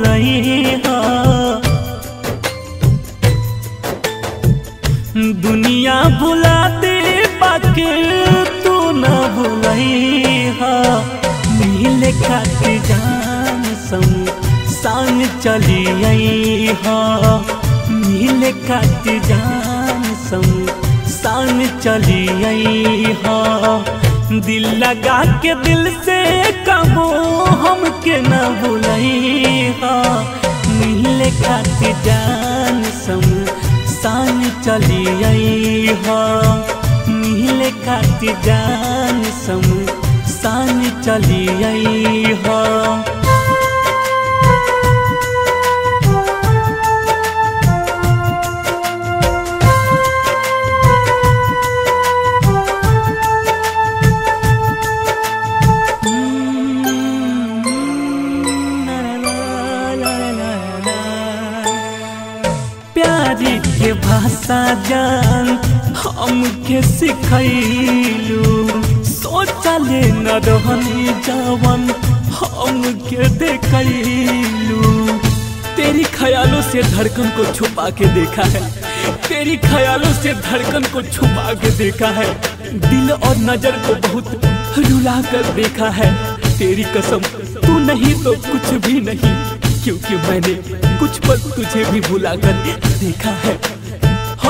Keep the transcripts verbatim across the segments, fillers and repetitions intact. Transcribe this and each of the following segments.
भूलइहा, दुनिया भुला दे बाके तू न भूलइहा। मिले खातिर जान संग संग चली अइहा, मिले खातिर जान संग संग चली अइहा। दिल लगा के दिल से कबो हमके न भूलइहा, मिले खातिर जान संग संग चली अइहा, मिले खातिर जान संग संग चली अइहा। प्यारी के भाषा जान हमके सिखैलू, सोचले न रहनी जवन हमके देखैलू। तेरी ख्यालों से धड़कन को छुपा के देखा है, तेरी ख्यालों से धड़कन को छुपा के देखा है। दिल और नजर को बहुत रुला कर देखा है। तेरी कसम तू नहीं तो कुछ भी नहीं, क्योंकि मैंने कुछ पल तुझे भी भुला कर देखा है। हो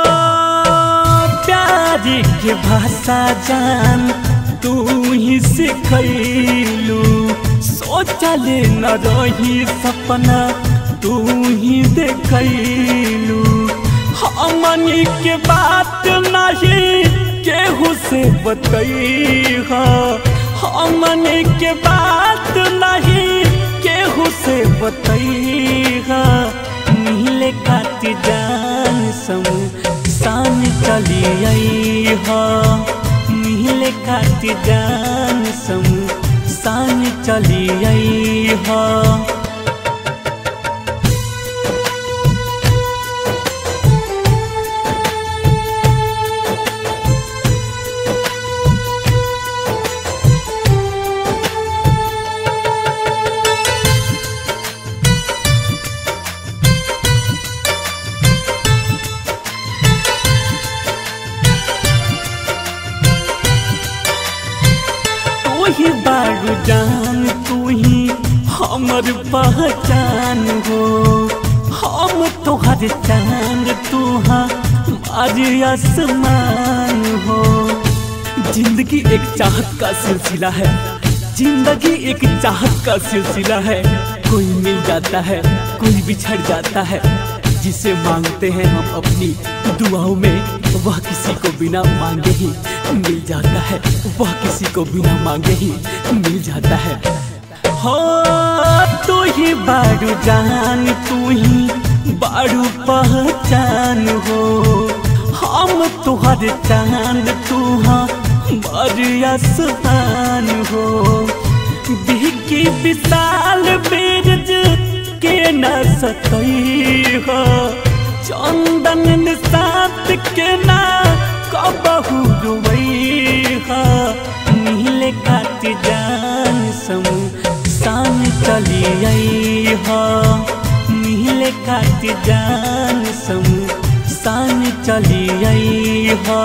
प्यारी के भाषा जान तू ही सिखैलू, सोचले न रही सपना तू ही देखैलू। हमनी के बात नहीं केहू से बतैहा, हमनी के बात नहीं केहू से बतैहा। मिले खातिर जान संग संग चली अइहा, मिले खातिर जान संग संग चली अइहा। तू ही बारू जान, तू ही हमर पहचान हो। हम तोहर चांद, तू हमारे आसमान हो। जिंदगी एक चाहत का सिलसिला है, जिंदगी एक चाहत का सिलसिला है। कोई मिल जाता है, कोई बिछड़ जाता है। जिसे मांगते हैं हम अपनी दुआओं में, वह किसी को बिना मांगे ही मिल जाता है, वह किसी को बिना मांगे ही मिल जाता है। हो तू ही बारू जान, तू ही बारू पहचान हो। हम तुहर चांद, तू हमारे आसमान हो। बिहकी विशाल बीरज के न सतैहा, चंदन निशात के ना कबहू रुवैहा। मिले खातिर जान संग संग चली अइहा, मिले खातिर जान संग संग चली अइहा।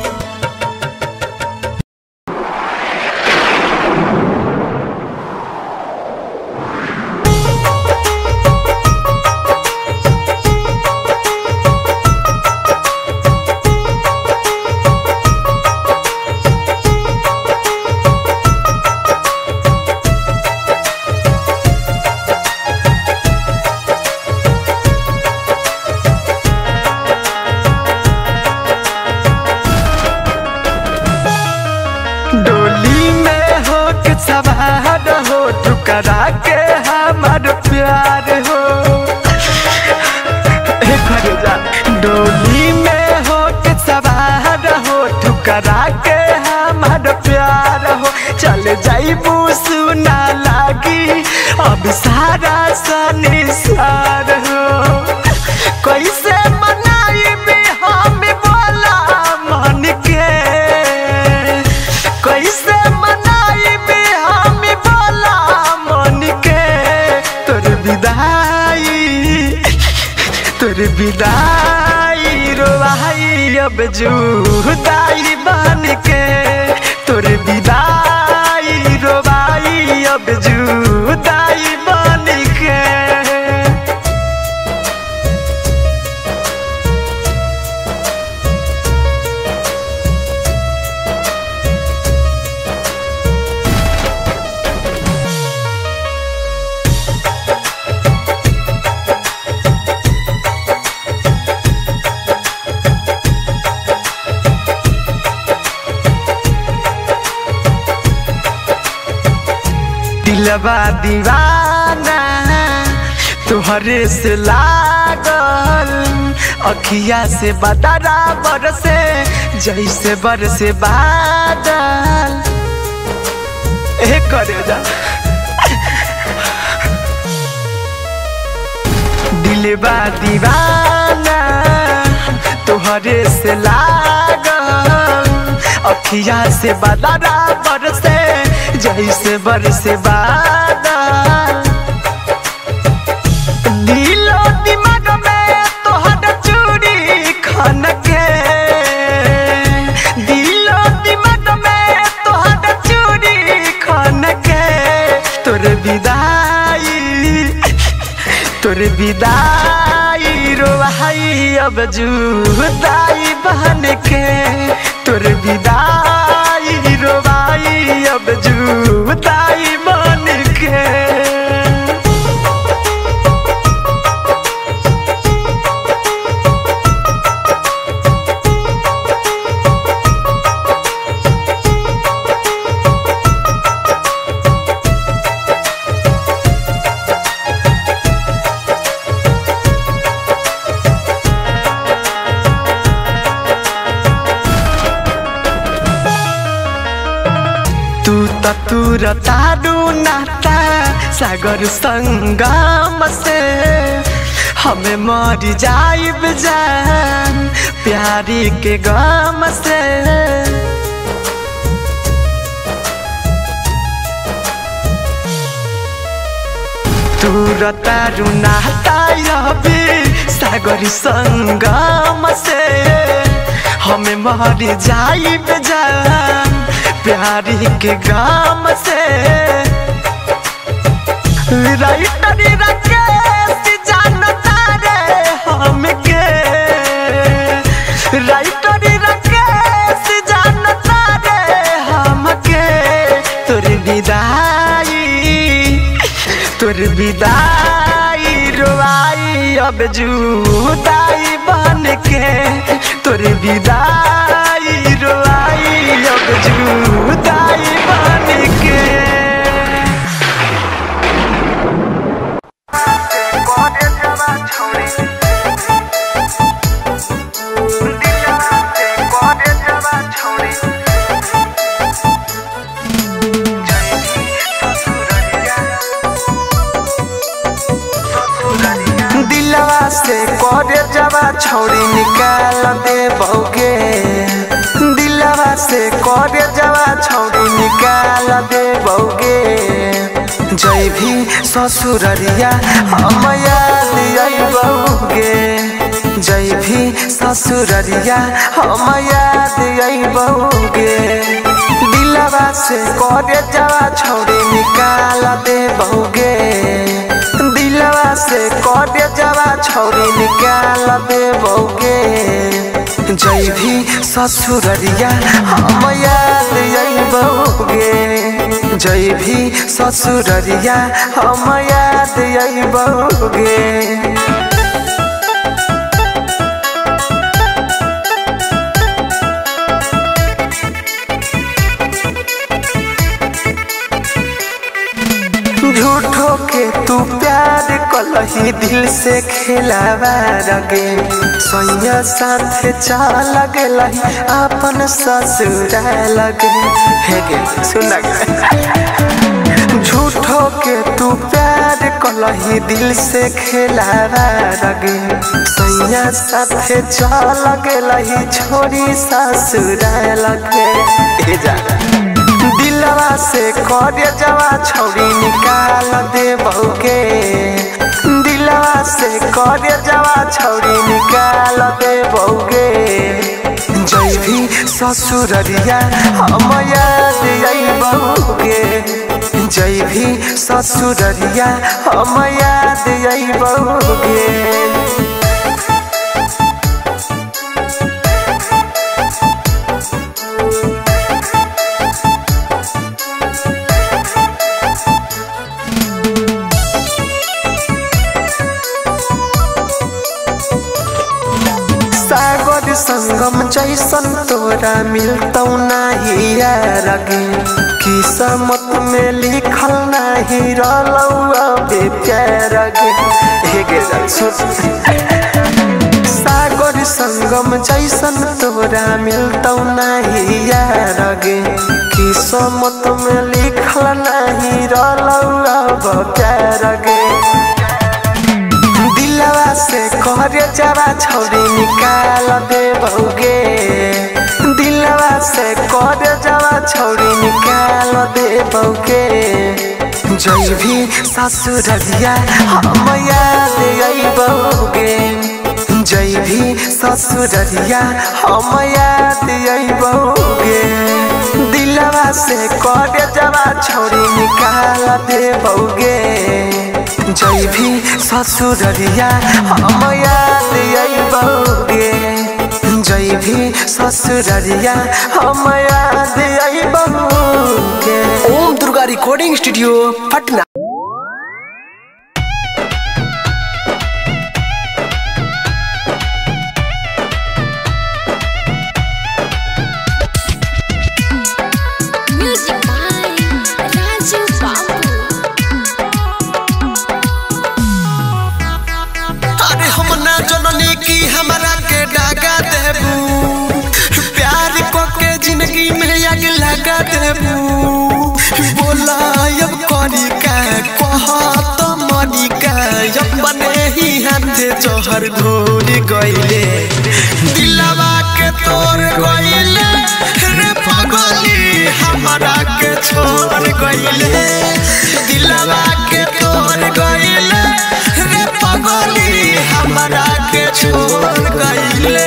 सवार हो ठुकरा के हमार प्यार हो। डोली में हो के सवार हो ठुकरा के हमार प्यार हो। चल जाइबू सुना लागी अब सारा संसार हो। कैसे मनाई हम बोला मन के, कैसे मनाई हम बोला मन के। तोर विदा तोर विदाई रोवाई अब जुदाई बन के तोर विदाई रोवाई अब जुदाई बन के दिलवा दीवाना तुहरे से लागल अखिया से बदरा बरसे जैसे बरसे बादल ए करे जा दिलवा दीवाना तुहरे से लागल अखिया से बदरा बरसे जैसे बरसे बादल दिलो दिमाग में तोहर चूड़ी खन के दिलो दिमाग में तोहर चूड़ी खन के तोर विदाई तोर विदाई रोवाई अब जुदाई बन के तोर विदाई रोवाई अब जुदाई बन के तूर तारू नाता सागर संगम से हमें मर जाइब जान प्यारी के गम से तूर तारू नाता अभी सागर संगम से हमें मर जाइब जान प्यारी के गाम से राइटर राकेश जानता रे हमके राइटर राकेश जानता रे हमके तोर विदाई तोर विदाई रोवाई अब जुदाई बन के तोर विदाई रोवाई अब जुदाई बन के दिलवा से करे जवा छोड़ी निकाल दे बहुगे दिलवा से करे जवा छोड़ी निकाल दे बहुगे जय भी ससुररिया हम याद आई बहुगे जय भी ससुररिया हम याद आई बहुगे दिलवा से करे जवा छोड़ी निकाल दे बहुगे दिलवा से करे जवा छोड़ी निकाल दे बहुगे जय भी ससुररिया हम याद आई बहुगे जय भी ससुररिया हम याद आई बहुगे झूठो के तू प्यार कलही दिल से खिलावा रगे सैया साथ चाल लगे अपन ससुर लगे हे गे सुन झूठो के तू प्यार कलही दिल से खिलावा रगे सैया साथ चाल लगे छोरी ससुर लगे हे जा दिलवा से करे जवा छोड़ी निकाल दे बहुगे दिलवा से करे जवा छौरी निकाल दे बौगे जैभी ससुररिया हम याद आई बौगे जैभी ससुररिया हम याद आई बौगे सागर संगम जैसन तोरा मिलतौ नहीं यारगे किस्मत में लिखल नहीं रहलौ अबे प्यार गे हे गे सागर संगम जैसन तोरा मिलतौ नहीं यारगे किस्मत में लिखल नहीं रहलौ अब प्यार गे दिलवा से करे जवा छौरी निकाल दे बौगे दिलवा से करे जवा छौरी निकाल दे बौगे जैभी ससुररिया हम याद आई बौगे जैभी ससुररिया हम याद आई बौगे दिलवा से करे जवा छौरी निकाल दे बौगे जैभी ससुररिया हम याद आई बौगे जैभी ससुररिया हम याद आई बौगे। Om Durga recording studio Patna. हमरा के डागा देबू प्यार को के जिंदगी में आग लगा देबू बोला अब करी का कह तो मरी का अपने ही हाथ जोहर घोर गइले दिलवा के तोड़ गइले रे पगली हमरा के छोड़ गइले दिलवा के तोड़ गइले रे पगली हमरा के छोड़ गइले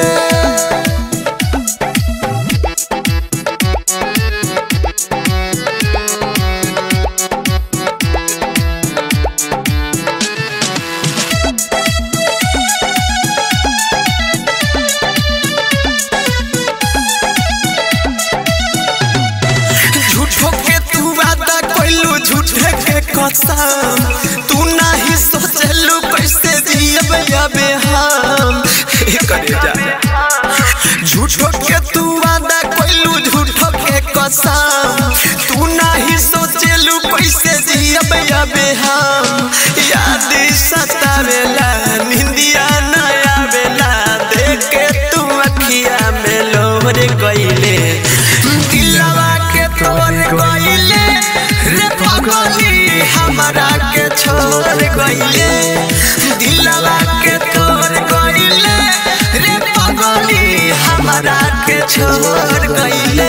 झूठो के तू वादा कइलू झूठे के कसम तू नहीं सोचलू कैसे जियब अबे हम करे जा झूठो के तू वादा कइलू झूठो के कसम तू नहीं सोचलू कैसे जियब अबे हम याद सतावेला निंदिया न आवेला देख के तू अखिया में लोर गइले दिलवा के तोड़ गइले रे पगली हमरा के छोड़ गइले दिलवा के तोड़ गइले रे पगली हमरा के छोड़ गइले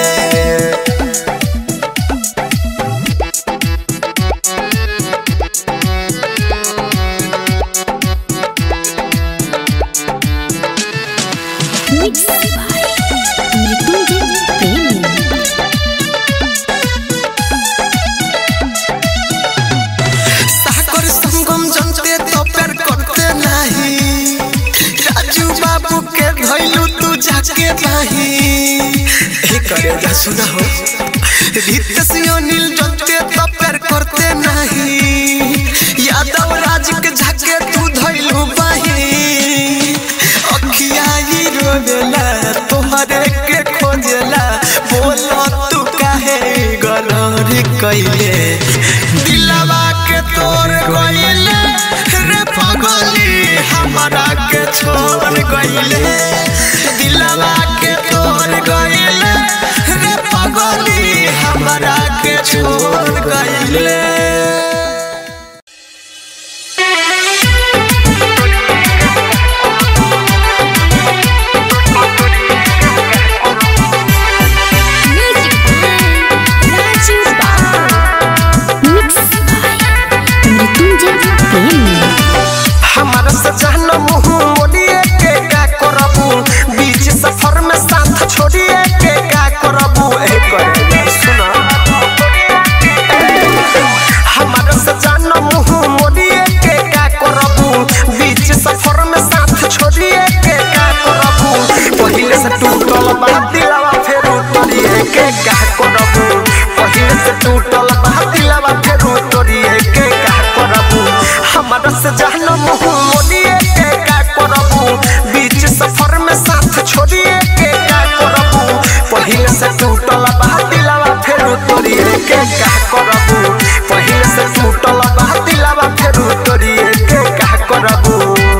जाके बाही हे करे जा सुना हो रित सियो नील जंते तो प्यार करते नहीं यादव राज के जाके तू धइलू बाही अखिया ही रोवेला तोहरे के खोजेला बोलो तू काहे गलरी कइले दिलवा के तोड़ गइले रे पगली हमरा के छोड़ गइले दिलवा के तोड़ गइले रे पगली हमरा के छोड़ गइले के का करबू पहिले से टूटल बा दिलवा फेरू तोरिए के का करबू हमरा से जान मुंह मोड़िए के का करबू बीच सफर में साथ छोड़िए के का करबू पहिले से टूटल बा दिलवा फेरू तोरिए के का करबू पहिले से टूटल बा दिलवा फेरू तोरिए के का करबू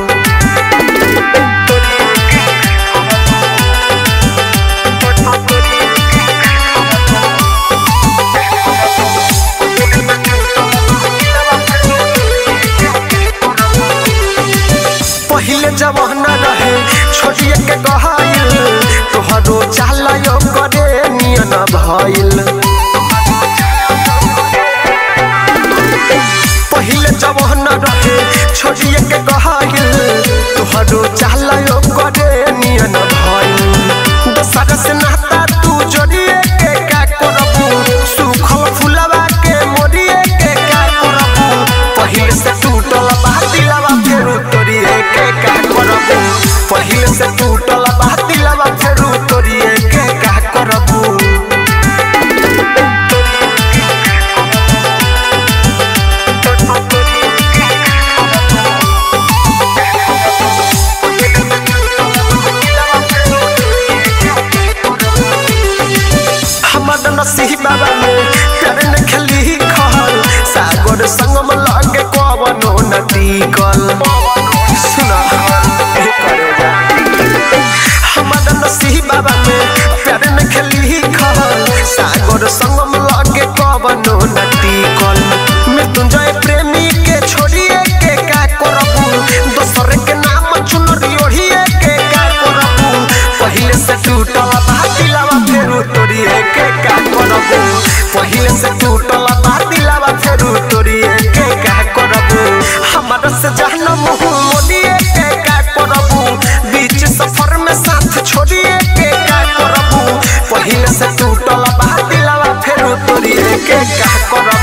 पहिले जवाना रहे छोड़िए के गहाइल तोहरो चालायो करे नियन भइल पहिले जवाना रहे छोड़िए के गहाइल तोहरो चालायो करे नियन भइल दोसर से नाता तू जोड़िए के का करबू सुखल फुलवा के मोड़िए के का करबू पहिले से टूटल बा दिलवा फेरू तोरिए के का करबू पहिले से टूटल बा दिलवा फेरू तोरिए के का करबू हमर नसीबा में प्यार न खेली खल सागर संग में लगे कवनो नदी कल सुना ए करे जा हमर नसीबा में प्यार न खेली खल सागर संग में लगे कवनो नदी कल मृत्युंजय प्रेमी के छोड़िए के का करबू दोसर के नाम चुनरी ओढ़िए के का करबू पहिले से टूटल बा दिलवा फेरू तोरिए के का करबू पहिले से टूटल बा दिलवा फेरू तोरिए के का करबू हमरा से जान मुंह मोड़िए के का करबू बीच सफर में साथ छोड़िए के का करबू पहिले से टूटल बा दिलवा फेरू तोरिए के का करबू